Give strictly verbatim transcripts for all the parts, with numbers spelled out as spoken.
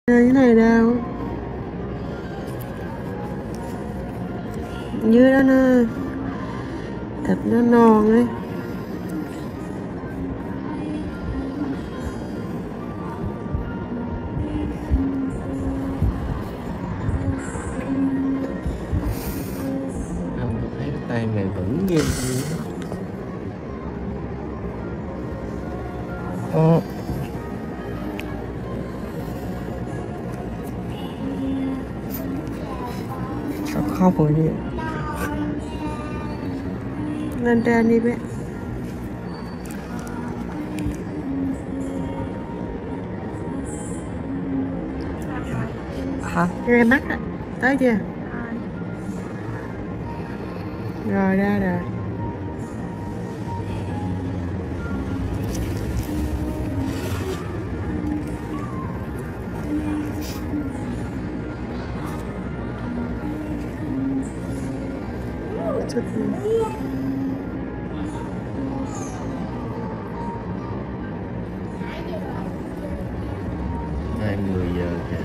Cái này đâu dưới đó nó thịt nó non ấy. Không, tôi thấy cái tay này vững như Ờ. Sao khóc rồi đi. Lên trên đi bé. Hả? Ghé mắt á. Tới chưa? Rồi ra rồi. Chút hai mươi giờ kìa.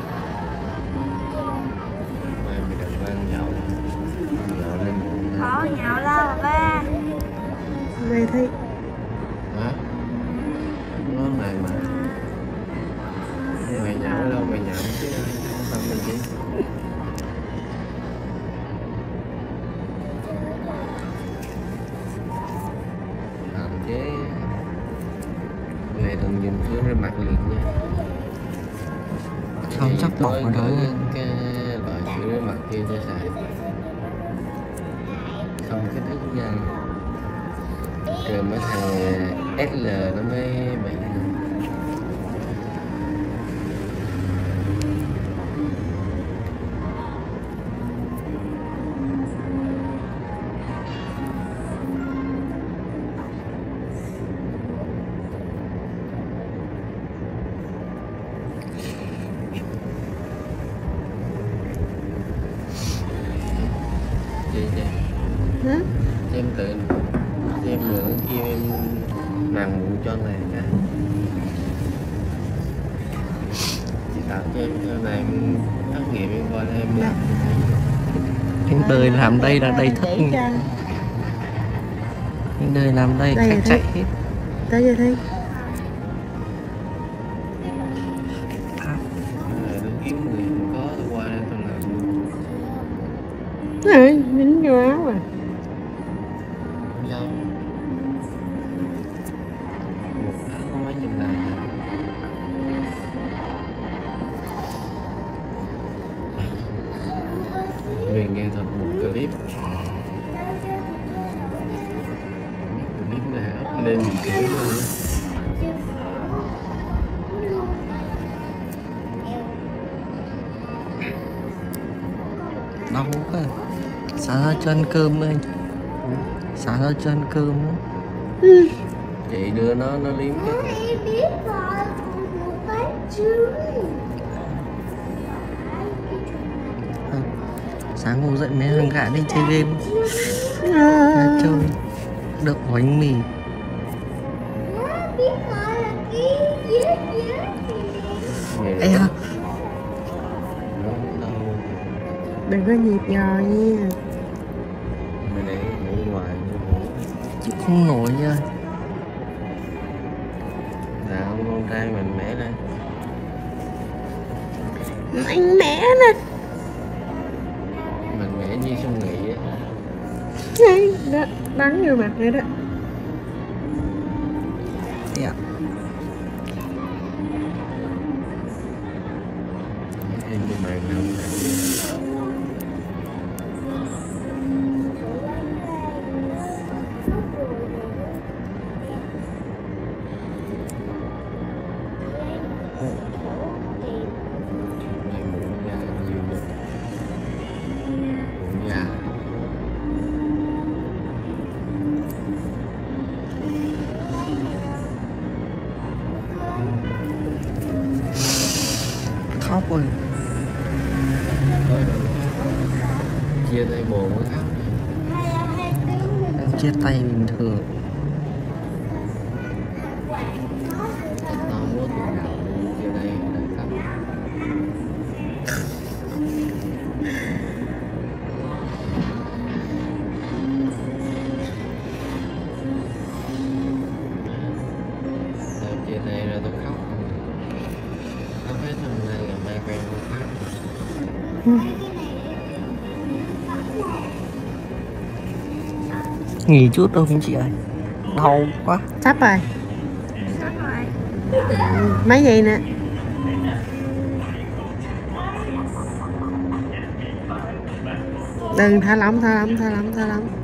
Mai mình đừng có ăn nhậu. Nhậu lên muộn. Có nhậu đâu mà ba. Mày thấy Hả? Nó này mà. Mày nhậu đâu, mày nhậu chứ không tâm mình chứ. Hạn chế. Này đừng nhìn cứ ra mặt liền nha. không chắc bọc ở đó. Cái loại chữ ra mặt kia cho xài. Không cái thức ra. Rồi mấy thằng ét lờ nó mới bị. Gì vậy? Hả? Em tự em nữa kêu em màng mụn cho này cả. Chị tạo cho em cho này em thất nghiệp em qua đây em làm. Anh đời làm đây là đầy thất nghiệp. Anh đời làm đây Đây khách là chạy thế. hết. Tới giờ thấy. Tôi kiếm người không có tôi qua đây tôi làm. Này, dính vô áo à. Đâu? Một tháng có mấy chục ngàn. Về nghe thật một clip. Clip này up lên mình chửi luôn á. Đau quá. Sáng ra cho ăn cơm anh. Sáng ra cho ăn cơm nữa. Ừ. Chị đưa nó nó liếm cái Em biết rồi, một cái chứ. À, sáng ngủ dậy mấy thằng gã đi chơi game. À. Ra chơi. Được bánh mì. Nó biết rồi là cái giết giết. Ê à. Đừng có nhịp nhò nha. Mày để ngủ ngoài Chứ không nổi nha. là ông con trai mạnh mẽ lên. Mạnh mẽ nè. Mạnh mẽ như sông Nghị á. Đấy, đó, bắn vô mặt rồi đó. Thế ạ. Thêm cái màn nào này muộn ra nhiều nhất. Muộn ra. Khóc rồi. Chia tay bồ mới khóc. Em chia tay bình thường. Tao không có tiền nào chia tay để khóc. Nghỉ chút đâu không chị ơi, đau quá. Sắp rồi. Mấy giây nữa. Đừng thả lỏng, thả lỏng, thả lỏng, thả lỏng.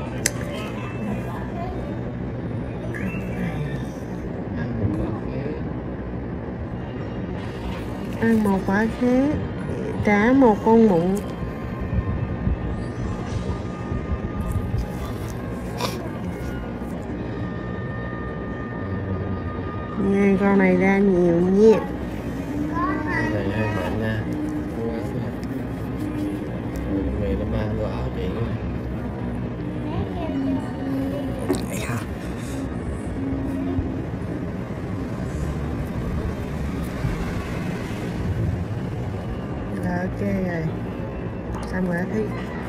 Ăn một quả khế, trả một con mụn. Nha, con này ra nhiều nha. Cái này hơi mạnh nha. Mày nó mang vô áo chị. Rồi ok rồi. Xong rồi thấy